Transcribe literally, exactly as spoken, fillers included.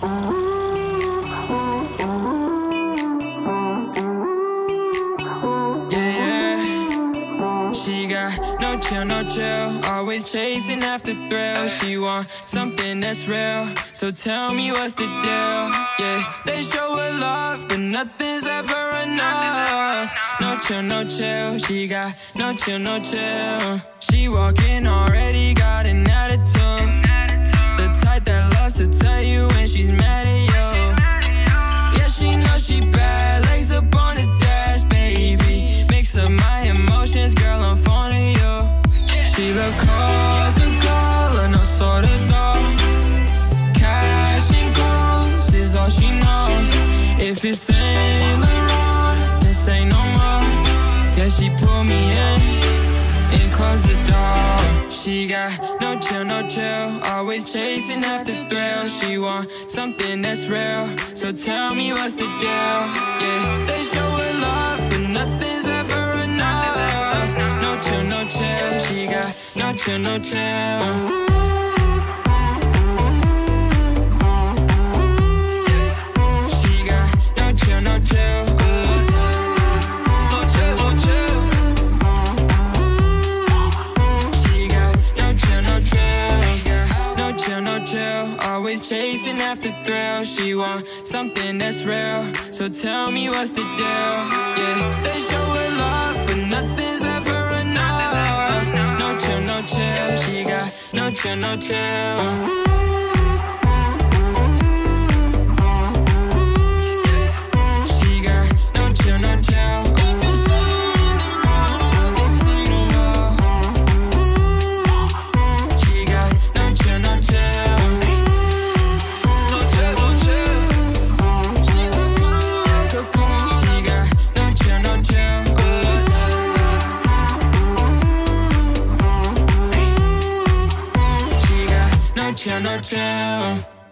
No chill, no chill, always chasing after thrill. She want something that's real, so tell me what's the deal. Yeah, they show her love, but nothing's ever enough. No chill, no chill, she got no chill, no chill. She walking already got an attitude, the type that loves to tell you when she's mad at you. Yeah, she knows she bad, legs up on the dash, baby. Mix up my emotions, girl, I'm phone of you. She love call to call and no sort of dog. Cash and goals is all she knows. If it's Saint Laurent, this ain't no more. Yeah, she pull me in and close the door. She got no chill, no chill, always chasing after thrill. She want something that's real, so tell me what's the deal. Yeah, they show her love, but nothing's ever enough. No chill, no chill, she got no chill, no chill. Always chasing after thrill. She want something that's real, so tell me what's the deal. Yeah, they show her love, but nothing's ever enough. No chill, no chill, she got no chill, no chill. No chill, no chill.